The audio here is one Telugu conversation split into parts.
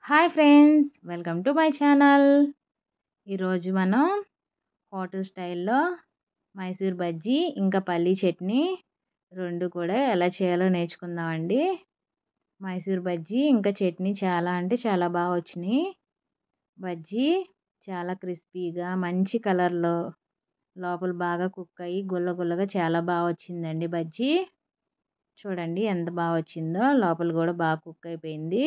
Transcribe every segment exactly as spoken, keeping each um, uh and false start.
Hi friends, welcome to my channel. ఈరోజు మనం హోటల్ స్టైల్లో మైసూర్ బజ్జీ ఇంకా పల్లీ చట్నీ రెండు కూడా ఎలా చేయాలో నేర్చుకుందామండి. మైసూర్ బజ్జీ ఇంకా చట్నీ చాలా అంటే చాలా బాగా వచ్చినాయి. బజ్జీ చాలా క్రిస్పీగా మంచి కలర్లో లోపల బాగా కుక్ అయ్యి గుల్ల గుల్లగా చాలా బాగా వచ్చిందండి. బజ్జీ చూడండి ఎంత బాగా వచ్చిందో, లోపల కూడా బాగా కుక్ అయిపోయింది.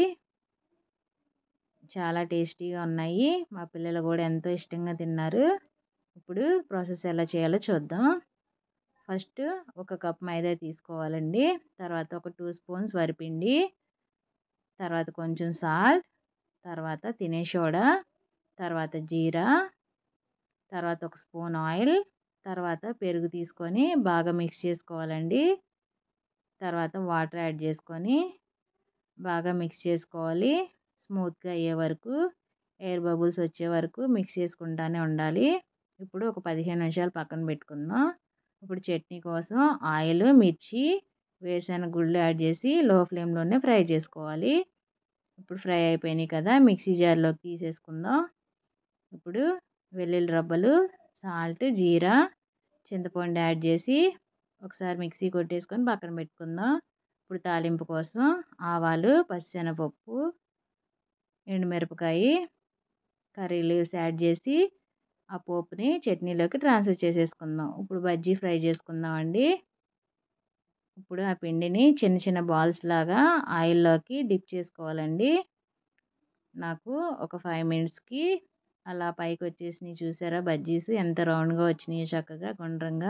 చాలా టేస్టీగా ఉన్నాయి. మా పిల్లలు కూడా ఎంతో ఇష్టంగా తిన్నారు. ఇప్పుడు ప్రాసెస్ ఎలా చేయాలో చూద్దాం. ఫస్ట్ ఒక కప్ మైదా తీసుకోవాలండి. తర్వాత ఒక టూ స్పూన్స్ వరిపిండి, తర్వాత కొంచెం సాల్ట్, తర్వాత తినే సోడా, తర్వాత జీరా, తర్వాత ఒక స్పూన్ ఆయిల్, తర్వాత పెరుగు తీసుకొని బాగా మిక్స్ చేసుకోవాలండి. తర్వాత వాటర్ యాడ్ చేసుకొని బాగా మిక్స్ చేసుకోవాలి. స్మూత్గా అయ్యే వరకు, ఎయిర్ బబుల్స్ వచ్చే వరకు మిక్స్ చేసుకుంటూనే ఉండాలి. ఇప్పుడు ఒక పదిహేను నిమిషాలు పక్కన పెట్టుకుందాం. ఇప్పుడు చట్నీ కోసం ఆయిల్, మిర్చి, వేరుశనగ గుళ్ళు యాడ్ చేసి లో ఫ్లేమ్లోనే ఫ్రై చేసుకోవాలి. ఇప్పుడు ఫ్రై అయిపోయినాయి కదా, మిక్సీ జార్లోకి తీసేసుకుందాం. ఇప్పుడు వెల్లుల్లి రబ్బలు, సాల్ట్, జీరా, చింతపండు యాడ్ చేసి ఒకసారి మిక్సీ కొట్టేసుకొని పక్కన పెట్టుకుందాం. ఇప్పుడు తాలింపు కోసం ఆవాలు, పచ్చిశనగపప్పు, ఎండుమిరపకాయ, కర్రీ లీవ్స్ యాడ్ చేసి ఆ పోపుని చట్నీలోకి ట్రాన్స్ఫర్ చేసేసుకుందాం. ఇప్పుడు బజ్జీ ఫ్రై చేసుకుందాం అండి. ఇప్పుడు ఆ పిండిని చిన్న చిన్న బాల్స్ లాగా ఆయిల్లోకి డిప్ చేసుకోవాలండి. నాకు ఒక ఫైవ్ మినిట్స్కి అలా పైకి వచ్చేసినాయి. చూసారా బజ్జీస్ ఎంత రౌండ్గా వచ్చినాయి, చక్కగా గుండ్రంగా.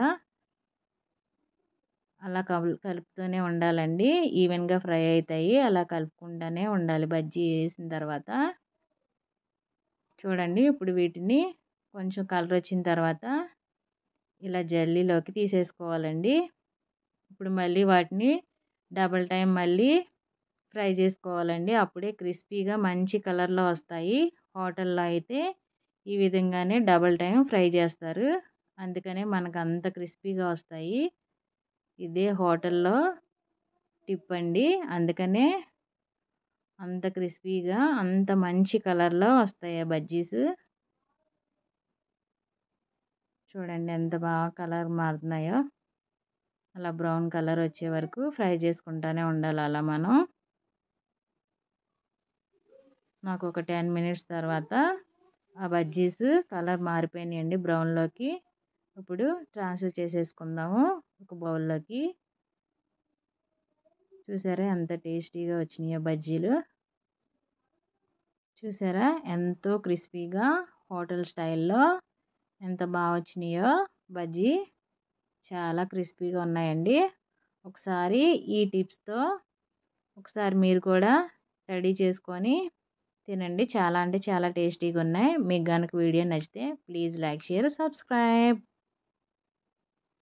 అలా కలు కలుపుతూనే ఉండాలండి. ఈవెన్గా ఫ్రై అవుతాయి. అలా కలుపుకుంటూనే ఉండాలి బజ్జీ వేసిన తర్వాత. చూడండి ఇప్పుడు వీటిని కొంచెం కలర్ వచ్చిన తర్వాత ఇలా జల్లీలోకి తీసేసుకోవాలండి. ఇప్పుడు మళ్ళీ వాటిని డబల్ టైం మళ్ళీ ఫ్రై చేసుకోవాలండి. అప్పుడే క్రిస్పీగా మంచి కలర్లో వస్తాయి. హోటల్లో అయితే ఈ విధంగానే డబల్ టైం ఫ్రై చేస్తారు. అందుకనే మనకు అంత క్రిస్పీగా వస్తాయి. ఇదే హోటల్లో టిప్ అండి. అందుకనే అంత క్రిస్పీగా అంత మంచి కలర్లో వస్తాయి బజ్జీస్. చూడండి ఎంత బాగా కలర్ మారుతున్నాయో. అలా బ్రౌన్ కలర్ వచ్చే వరకు ఫ్రై చేసుకుంటూనే ఉండాలి. అలా మనం నాకు ఒక టెన్ మినిట్స్ తర్వాత ఆ బజ్జీస్ కలర్ మారిపోయినాయండి బ్రౌన్లోకి. ఇప్పుడు ట్రాన్స్ఫర్ చేసేసుకుందాము ఒక బౌల్లోకి. చూసారా ఎంత టేస్టీగా వచ్చినాయో బజ్జీలు. చూసారా ఎంతో క్రిస్పీగా హోటల్ స్టైల్లో ఎంత బాగా వచ్చినాయో బజ్జీ. చాలా క్రిస్పీగా ఉన్నాయండి. ఒకసారి ఈ టిప్స్తో ఒకసారి మీరు కూడా రెడీ చేసుకొని తినండి. చాలా అంటే చాలా టేస్టీగా ఉన్నాయి. మీకు కనుక వీడియో నచ్చితే ప్లీజ్ లైక్, షేర్, సబ్స్క్రైబ్.